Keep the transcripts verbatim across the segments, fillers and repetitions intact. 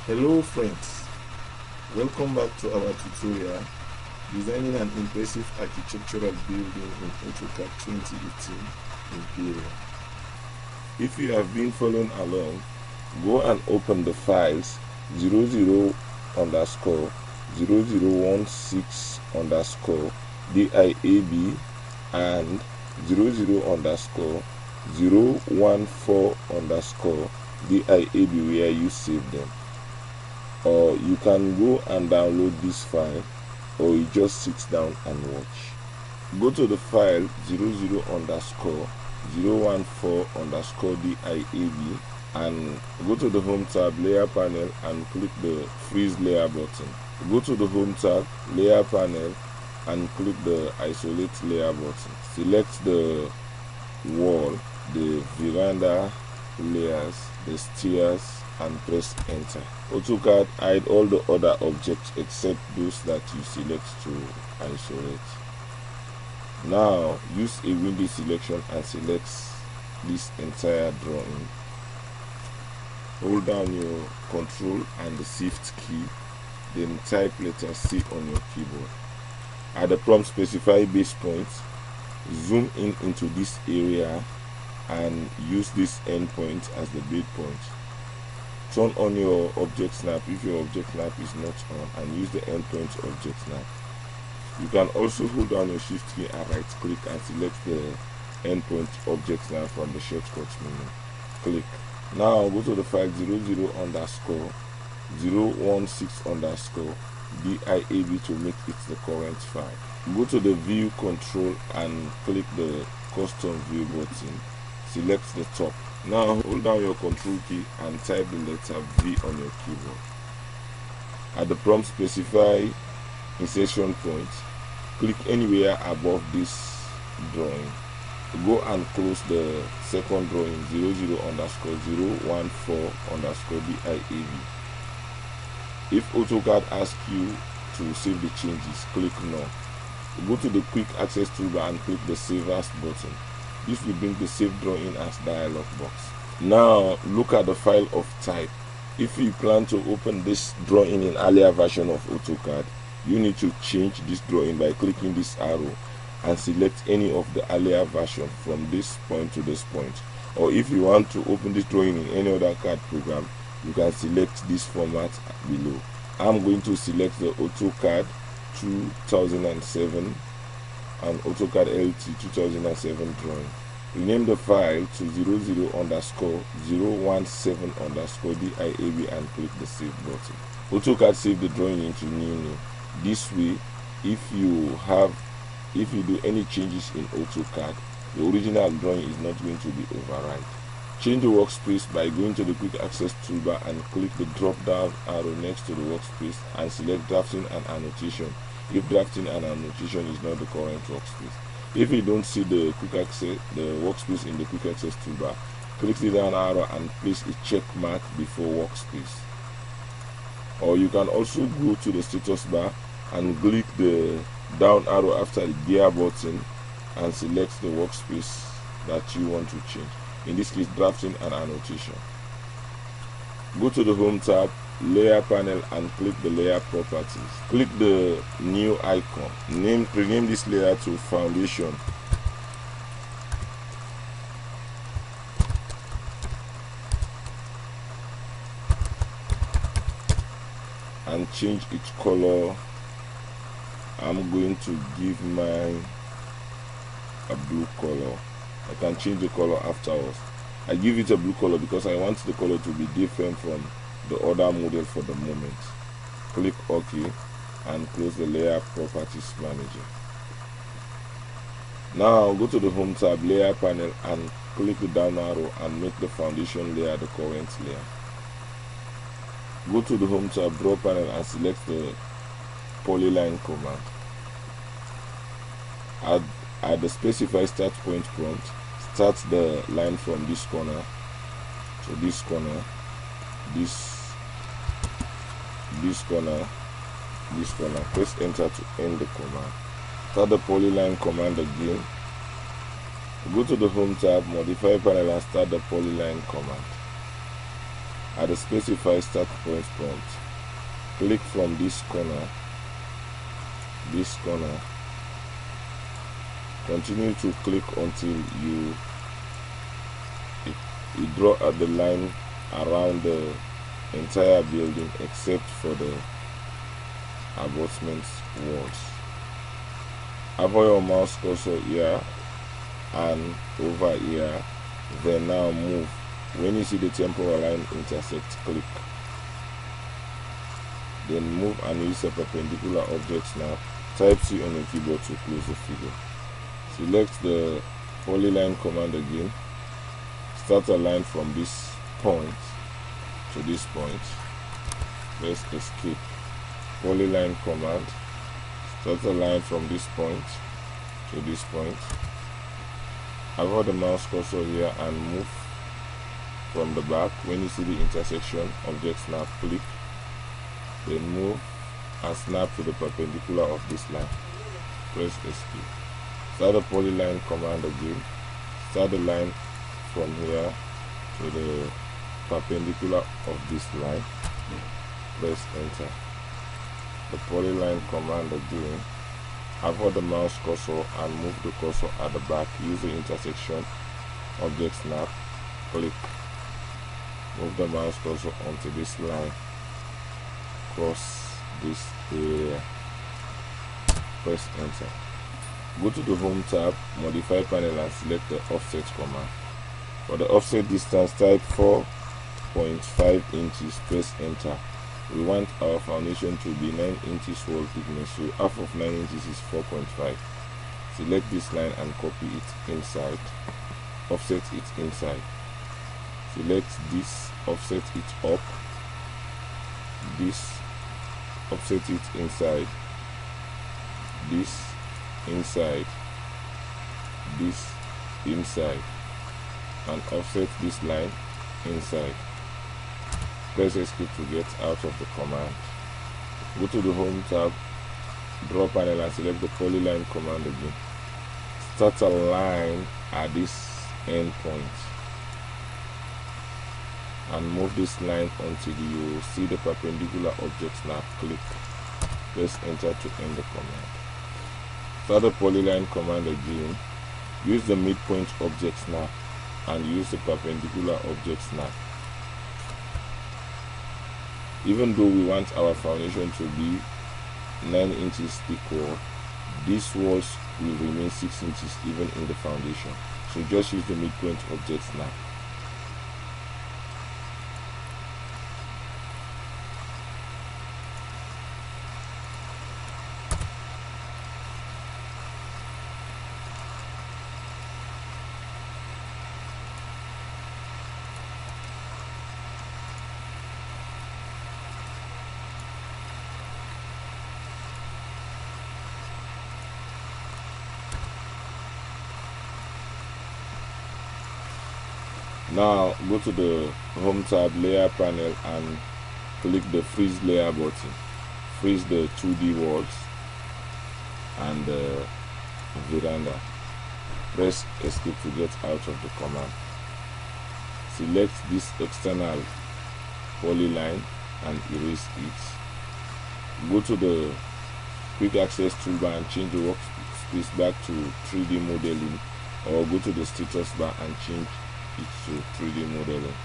Hello friends, welcome back to our tutorial designing an impressive architectural building in AutoCAD twenty eighteen Imperial. If you have been following along, go and open the files zero zero underscore zero zero one six underscore D I A B and zero zero underscore zero one four underscore D I A B where you save them. Or you can go and download this file, or you just sit down and watch. Go to the file zero zero underscore zero one four underscore D I A B and go to the home tab, layer panel, and click the freeze layer button. Go to the home tab, layer panel, and click the isolate layer button. Select the wall, the veranda layers, the stairs, and press enter. AutoCAD hide all the other objects except those that you select to isolate. Now use a window selection and select this entire drawing. Hold down your control and the shift key, then type letter C on your keyboard. At the prompt, specify base points, zoom in into this area and use this endpoint as the base point. Turn on your object snap if your object snap is not on, and use the endpoint object snap. You can also hold down your shift key and right click and select the endpoint object snap from the shortcut menu. Click. Now go to the file zero zero underscore zero one six underscore D I A B to make it the current file. Go to the view control and click the custom view button. Select the top. Now hold down your control key and type the letter V on your keyboard. At the prompt, specify insertion point. Click anywhere above this drawing. Go and close the second drawing zero zero underscore zero one four underscore D I A B. If AutoCAD asks you to save the changes, click no. Go to the quick access toolbar and click the save as button. This will bring the save drawing as dialog box. Now look at the file of type. If you plan to open this drawing in earlier version of AutoCAD, you need to change this drawing by clicking this arrow and select any of the earlier version from this point to this point. Or if you want to open this drawing in any other C A D program, you can select this format below. I'm going to select the AutoCAD two thousand seven and AutoCAD L T two thousand seven drawing. Rename the file to zero zero underscore zero one seven underscore D I A B and click the save button. AutoCAD save the drawing into new name. This way, if you have if you do any changes in AutoCAD, the original drawing is not going to be override. Change the workspace by going to the quick access toolbar and click the drop down arrow next to the workspace and select drafting and annotation if drafting and annotation is not the current workspace. If you don't see the quick access the workspace in the quick access toolbar, click the down arrow and place a check mark before workspace. Or you can also go to the status bar and click the down arrow after the gear button and select the workspace that you want to change, in this case drafting and annotation. Go to the home tab, layer panel, and click the layer properties. Click the new icon. Name rename this layer to foundation. And change its color. I'm going to give mine a blue color. I can change the color afterwards. I give it a blue color because I want the color to be different from the other model for the moment. Click OK and close the layer properties manager. Now go to the home tab, layer panel, and click the down arrow and make the foundation layer the current layer. Go to the home tab, draw panel, and select the polyline command. At, at the specify start point prompt, start the line from this corner to this corner, this this corner, this corner. Press enter to end the command. Start the polyline command again. Go to the home tab, modify panel, and start the polyline command. At the specified start point prompt, click from this corner, this corner, continue to click until you, you draw at the line around the entire building except for the abutment walls. Hover your mouse cursor here and over here, then now move. When you see the temporal line intersect, click. Then move and use a perpendicular object snap. Type C on your keyboard to close the figure. Select the polyline command again. Start a line from this point to this point. Press escape. Polyline command. Start a line from this point to this point. Hover the mouse cursor here and move from the back. When you see the intersection, object snap, click. Then move and snap to the perpendicular of this line. Press escape. Start the polyline command again. Start the line from here to the perpendicular of this line. Press enter. The polyline command again. Hover the mouse cursor and move the cursor at the back. Use the intersection, object snap, click. Move the mouse cursor onto this line. Cross this area. Press enter. Go to the home tab, modify panel and select the offset command. For the offset distance, type four point five inches. Press enter. We want our foundation to be nine inches wall thickness, so half of nine inches is four point five. Select this line and copy it inside. Offset it inside. Select this, offset it up. This, offset it inside. This, inside. This, inside. And offset this line inside. Press escape to get out of the command. Go to the home tab, draw panel and select the polyline command again. Start a line at this end point and move this line until you see the perpendicular object snap. Click. Press enter to end the command. Start the polyline command again. Use the midpoint object snap and use the perpendicular object snap. Even though we want our foundation to be nine inches thick wall, these walls will remain six inches even in the foundation. So just use the midpoint object snap. Now go to the home tab, layer panel and click the freeze layer button. Freeze the two D walls and the veranda. Press escape to get out of the command. Select this external polyline and erase it. Go to the quick access toolbar and change the workspace back to three D modeling, or go to the status bar and change it to three D modeling.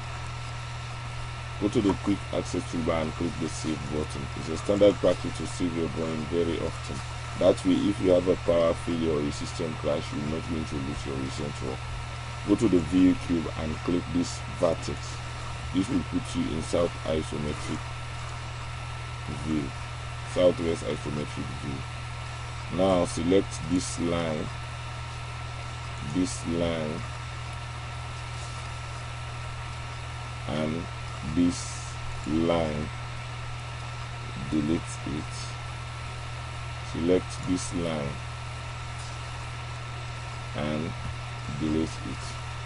Go to the quick access toolbar and click the save button. It's a standard practice to save your drawing very often. That way, if you have a power failure or a system crash, you're not going to lose your recent work. Go to the view cube and click this vertex. This will put you in south isometric view, southwest isometric view. Now select this line, this line, and this line. Delete it. Select this line and delete it.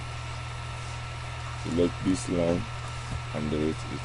Select this line and delete it.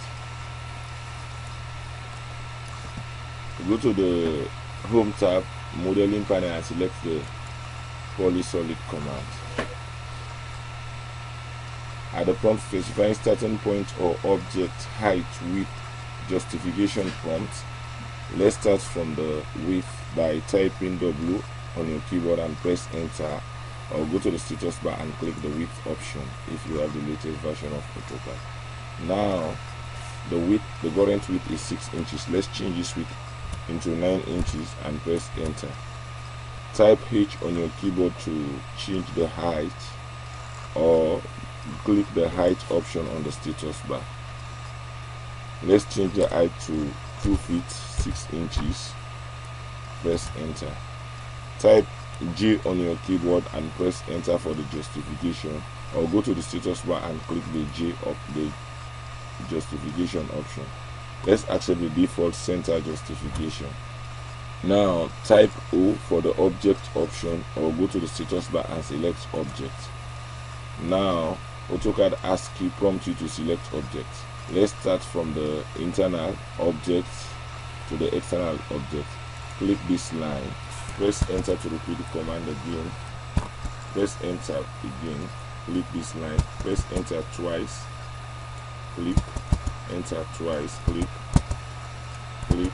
Go to the home tab, modeling panel, and select the polysolid command. At the prompt, specifying starting point or object height width justification prompt. Let's start from the width by typing W on your keyboard and press enter, or go to the status bar and click the width option if you have the latest version of AutoCAD. Now the width, the current width is six inches. Let's change this width into nine inches and press enter. Type H on your keyboard to change the height, or click the height option on the status bar. Let's change the height to two feet six inches. Press enter. Type J on your keyboard and press enter for the justification, or go to the status bar and click the J of the justification option. Let's accept the default center justification. Now type O for the object option, or go to the status bar and select object. Now AutoCAD ASCII prompts you to select object. Let's start from the internal object to the external object. Click this line. Press enter to repeat the command again. Press enter again. Click this line. Press enter twice. Click. Enter twice. Click. Click.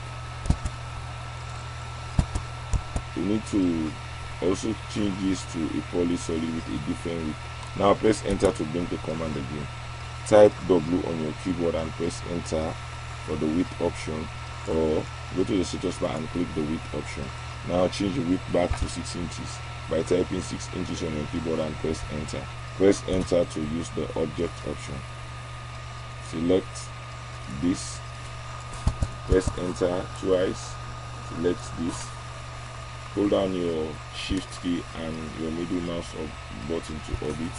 You need to also change this to a polysolid with a different width. Now press enter to bring the command again. Type W on your keyboard and press enter for the width option, or go to the status bar and click the width option. Now change the width back to six inches by typing six inches on your keyboard and press enter. Press enter to use the object option. Select this. Press enter twice. Select this. Hold down your shift key and your middle mouse button to orbit.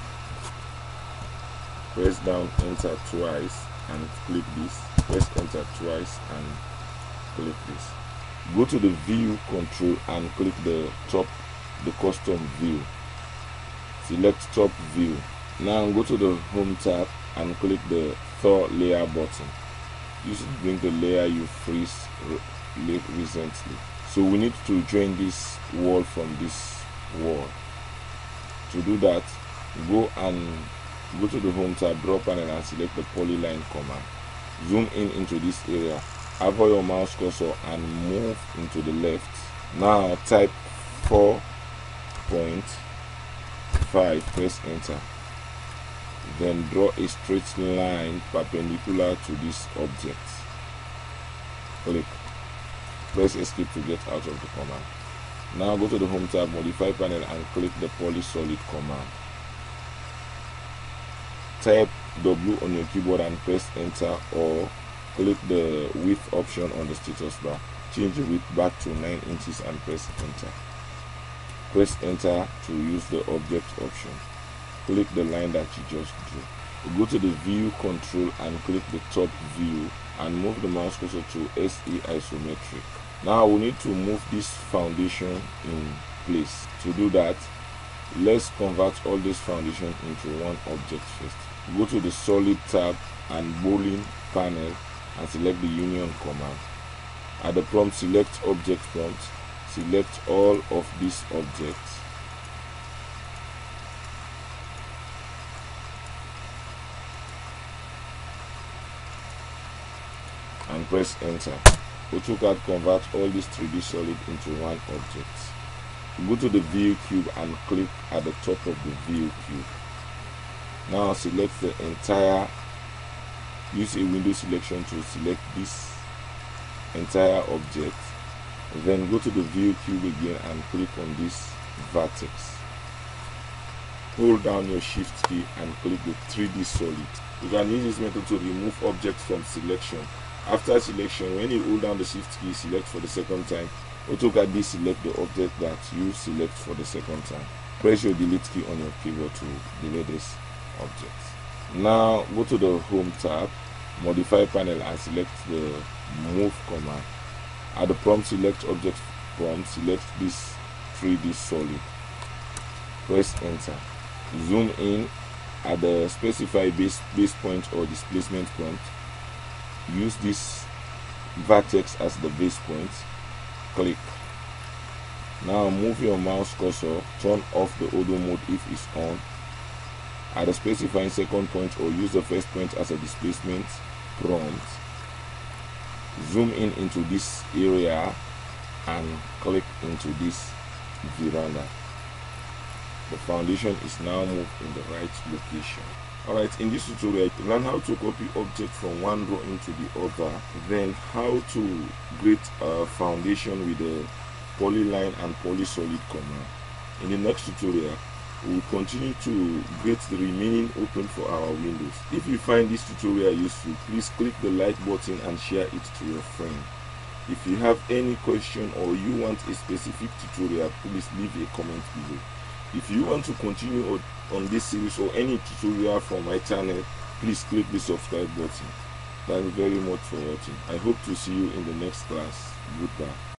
Press down enter twice and click this. Press enter twice and click this. Go to the view control and click the top, the custom view. Select top view. Now go to the home tab and click the Thaw layer button. You should bring the layer you freeze recently. So we need to join this wall from this wall. To do that, go and go to the home tab, draw panel, and select the polyline command. Zoom in into this area. Hover your mouse cursor and move into the left. Now type four point five. Press enter. Then draw a straight line perpendicular to this object. Click. Press escape to get out of the command. Now go to the home tab, modify panel, and click the polysolid command. Type W on your keyboard and press enter, or click the width option on the status bar. Change the width back to nine inches and press enter. Press enter to use the object option. Click the line that you just drew. Go to the view control and click the top view and move the mouse cursor to S E isometric. Now we need to move this foundation in place. To do that, let's convert all this foundation into one object first. Go to the solid tab and bowling panel and select the union command. At the prompt, select object prompt. Select all of these objects. And press enter. AutoCAD convert all these three D solid into one object. Go to the view cube and click at the top of the view cube. Now select the entire, use a window selection to select this entire object. Then go to the view cube again and click on this vertex. Hold down your shift key and click the three D solid. You can use this method to remove objects from selection. After selection, when you hold down the shift key, select for the second time, AutoCAD deselect the object that you select for the second time. Press your delete key on your keyboard to delete this object. Now go to the home tab, modify panel, and select the move command. At the prompt, select object prompt, select this three D solid. Press enter. Zoom in at the specify base, base point or displacement point. Use this vertex as the base point. Click. Now move your mouse cursor, turn off the auto mode if it's on. At the specifying second point, or use the first point as a displacement prompt. Zoom in into this area and click into this veranda. The foundation is now moved in the right location. Alright, in this tutorial, learn how to copy object from one drawing to the other, then how to grade a foundation with the polyline and polysolid command. In the next tutorial, we will continue to grade the remaining open for our windows. If you find this tutorial useful, please click the like button and share it to your friend. If you have any question or you want a specific tutorial, please leave a comment below. If you want to continue on this series or any tutorial from my channel, please click the subscribe button. Thank you very much for watching. I hope to see you in the next class. Goodbye.